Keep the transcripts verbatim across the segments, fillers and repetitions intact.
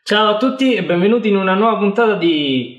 Ciao a tutti e benvenuti in una nuova puntata di...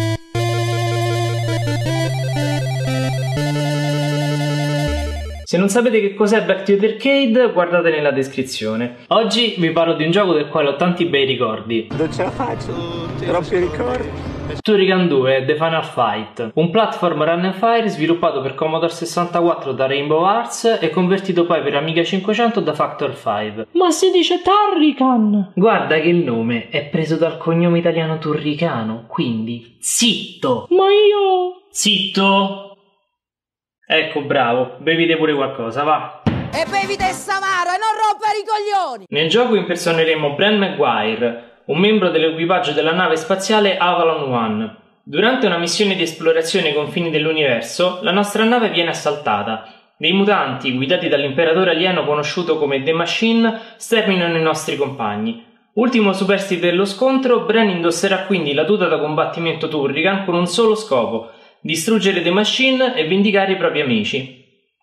Se non sapete che cos'è Back to the Arcade, guardate nella descrizione. Oggi vi parlo di un gioco del quale ho tanti bei ricordi. Non ce la faccio, troppi ricordi. Turrican due The Final Fight, un platform run and fire sviluppato per Commodore sessantaquattro da Rainbow Arts e convertito poi per Amiga cinquecento da Factor cinque. Ma si dice Turrican! Guarda che il nome è preso dal cognome italiano Turricano, quindi zitto! Ma io... Zitto! Ecco, bravo, bevite pure qualcosa, va! E bevite Samaro e non rompere i coglioni! Nel gioco impersoneremo Brent Maguire, un membro dell'equipaggio della nave spaziale Avalon One. Durante una missione di esplorazione ai confini dell'universo, la nostra nave viene assaltata. Dei mutanti, guidati dall'imperatore alieno conosciuto come The Machine, sterminano i nostri compagni. Ultimo superstite dello scontro, Bren indosserà quindi la tuta da combattimento Turrican con un solo scopo: distruggere The Machine e vendicare i propri amici.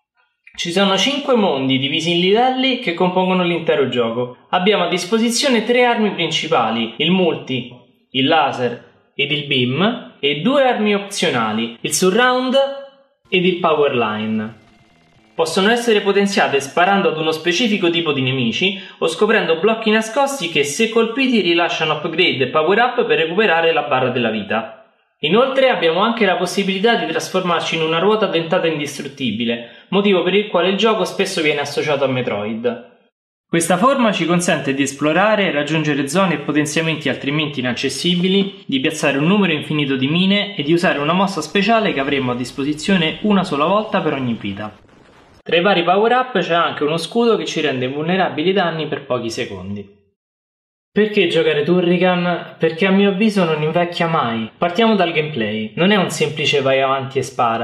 Ci sono cinque mondi divisi in livelli che compongono l'intero gioco. Abbiamo a disposizione tre armi principali, il multi, il laser ed il beam, e due armi opzionali, il surround ed il power line. Possono essere potenziate sparando ad uno specifico tipo di nemici o scoprendo blocchi nascosti che, se colpiti, rilasciano upgrade e power up per recuperare la barra della vita. Inoltre abbiamo anche la possibilità di trasformarci in una ruota dentata indistruttibile, motivo per il quale il gioco spesso viene associato a Metroid. Questa forma ci consente di esplorare, raggiungere zone e potenziamenti altrimenti inaccessibili, di piazzare un numero infinito di mine e di usare una mossa speciale che avremo a disposizione una sola volta per ogni vita. Tra i vari power-up c'è anche uno scudo che ci rende invulnerabili ai danni per pochi secondi. Perché giocare Turrican? Perché a mio avviso non invecchia mai. Partiamo dal gameplay. Non è un semplice vai avanti e spara.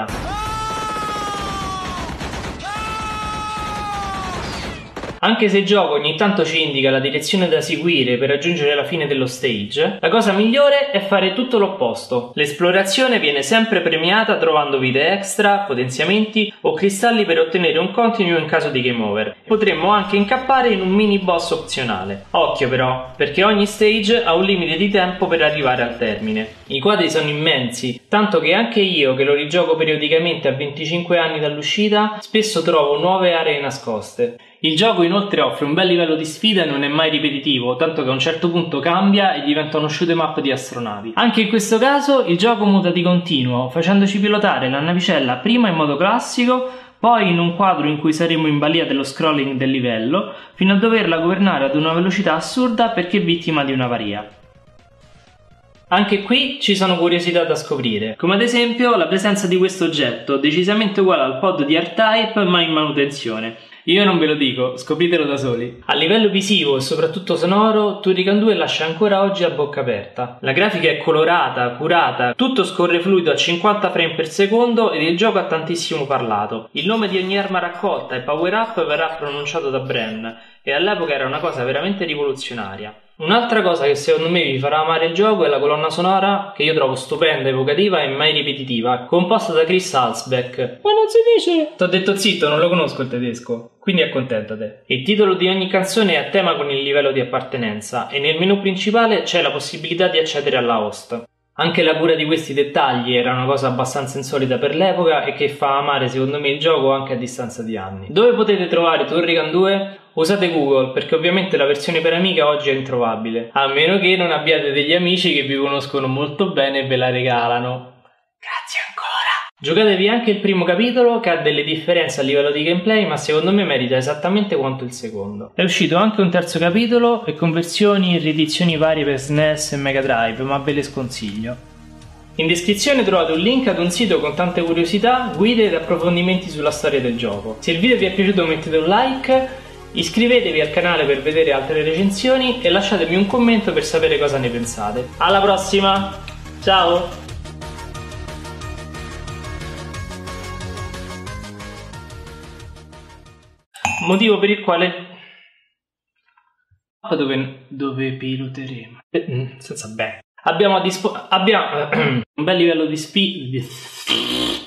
Anche se il gioco ogni tanto ci indica la direzione da seguire per raggiungere la fine dello stage, la cosa migliore è fare tutto l'opposto. L'esplorazione viene sempre premiata trovando vite extra, potenziamenti o cristalli per ottenere un continuo in caso di game over. Potremmo anche incappare in un mini boss opzionale. Occhio però, perché ogni stage ha un limite di tempo per arrivare al termine. I quadri sono immensi, tanto che anche io, che lo rigioco periodicamente a venticinque anni dall'uscita, spesso trovo nuove aree nascoste. Il gioco inoltre offre un bel livello di sfida e non è mai ripetitivo, tanto che a un certo punto cambia e diventa uno shoot 'em up di astronavi. Anche in questo caso il gioco muta di continuo, facendoci pilotare la navicella prima in modo classico, poi in un quadro in cui saremo in balia dello scrolling del livello, fino a doverla governare ad una velocità assurda perché vittima di un'avaria. Anche qui ci sono curiosità da scoprire, come ad esempio la presenza di questo oggetto, decisamente uguale al pod di R-Type ma in manutenzione. Io non ve lo dico, scopritelo da soli. A livello visivo e soprattutto sonoro, Turrican due lascia ancora oggi a bocca aperta. La grafica è colorata, curata, tutto scorre fluido a cinquanta frame per secondo ed il gioco ha tantissimo parlato. Il nome di ogni arma raccolta e power up verrà pronunciato da Bren, e all'epoca era una cosa veramente rivoluzionaria. Un'altra cosa che secondo me vi farà amare il gioco è la colonna sonora, che io trovo stupenda, evocativa e mai ripetitiva, composta da Chris Halsbeck. Ma non si dice... T'ho detto zitto, non lo conosco il tedesco, quindi accontentate. Il titolo di ogni canzone è a tema con il livello di appartenenza e nel menu principale c'è la possibilità di accedere alla host. Anche la cura di questi dettagli era una cosa abbastanza insolita per l'epoca e che fa amare secondo me il gioco anche a distanza di anni. Dove potete trovare Turrican due? Usate Google, perché ovviamente la versione per Amiga oggi è introvabile, a meno che non abbiate degli amici che vi conoscono molto bene e ve la regalano. Grazie ancora! Giocatevi anche il primo capitolo, che ha delle differenze a livello di gameplay, ma secondo me merita esattamente quanto il secondo. È uscito anche un terzo capitolo e conversioni e riedizioni varie per S N E S e Mega Drive, ma ve le sconsiglio. In descrizione trovate un link ad un sito con tante curiosità, guide ed approfondimenti sulla storia del gioco. Se il video vi è piaciuto mettete un like, iscrivetevi al canale per vedere altre recensioni e lasciatemi un commento per sapere cosa ne pensate. Alla prossima! Ciao! Motivo per il quale... Dove, dove piloteremo? Eh, senza bene. Abbiamo a disposizione... Abbiamo un bel livello di speed...